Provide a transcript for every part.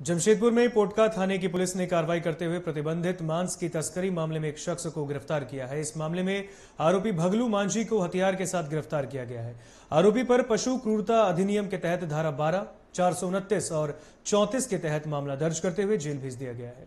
जमशेदपुर में पोटका थाने की पुलिस ने कार्रवाई करते हुए प्रतिबंधित मांस की तस्करी मामले में एक शख्स को गिरफ्तार किया है। इस मामले में आरोपी भगलू मांझी को हथियार के साथ गिरफ्तार किया गया है। आरोपी पर पशु क्रूरता अधिनियम के तहत धारा 12, 429 और 34 के तहत मामला दर्ज करते हुए जेल भेज दिया गया है।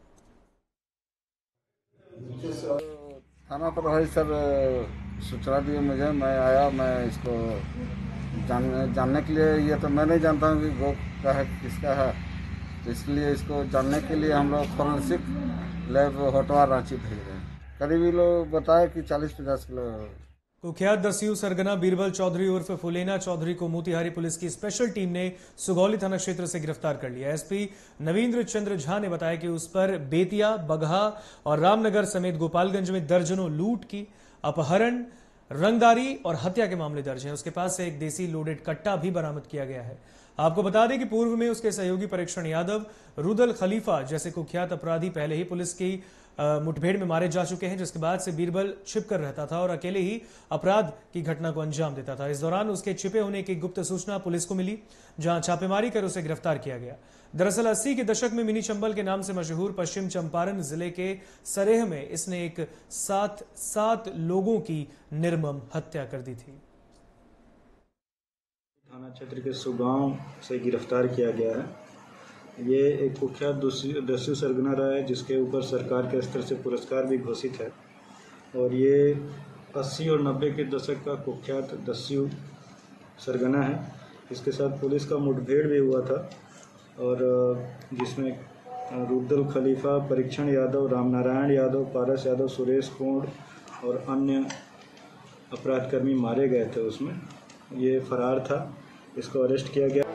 थाना पर भाई सर सूचना दिए मुझे, मैं आया। मैं इसको जानने के लिए, ये तो मैं नहीं जानता हूँ कि गो का है किसका है, तो इसलिए इसको जानने के लिए हम लोग फॉरेंसिक लैब होटवा रांची भेज रहे हैं। करीबी लोग बताए कि 40-50 किलो। कुख्यात दस्यु सरगना बीरबल चौधरी उर्फ फुलेना चौधरी को मोतिहारी पुलिस की स्पेशल टीम ने सुगौली थाना क्षेत्र से गिरफ्तार कर लिया। एसपी नवींद्र चंद्र झा ने बताया कि उस पर बेतिया, बगहा और रामनगर समेत गोपालगंज में दर्जनों लूट की, अपहरण, रंगदारी और हत्या के मामले दर्ज हैं। उसके पास से एक देसी लोडेड कट्टा भी बरामद किया गया है। आपको बता दें कि पूर्व में उसके सहयोगी परीक्षण यादव, रुदल खलीफा जैसे कुख्यात अपराधी पहले ही पुलिस की मुठभेड़ में मारे जा चुके हैं, जिसके बाद से बीरबल छिपकर रहता था और अकेले ही अपराध की घटना को अंजाम देता था। इस दौरान उसके छिपे होने की गुप्त सूचना पुलिस को मिली, जहां छापेमारी कर उसे गिरफ्तार किया गया। दरअसल 80 के दशक में मिनी चंबल के नाम से मशहूर पश्चिम चंपारण जिले के सरेह में इसने एक सात लोगों की निर्मम हत्या कर दी थी। थाना क्षेत्र के सुगांव से गिरफ्तार किया गया है। ये एक कुख्यात दस्यु सरगना रहा है, जिसके ऊपर सरकार के स्तर से पुरस्कार भी घोषित है। और ये 80 और 90 के दशक का कुख्यात दस्यु सरगना है। इसके साथ पुलिस का मुठभेड़ भी हुआ था, और जिसमें रुदल खलीफा, परीक्षण यादव, रामनारायण यादव, पारस यादव, सुरेश कोंड और अन्य अपराधकर्मी मारे गए थे। उसमें ये फरार था, इसको अरेस्ट किया गया।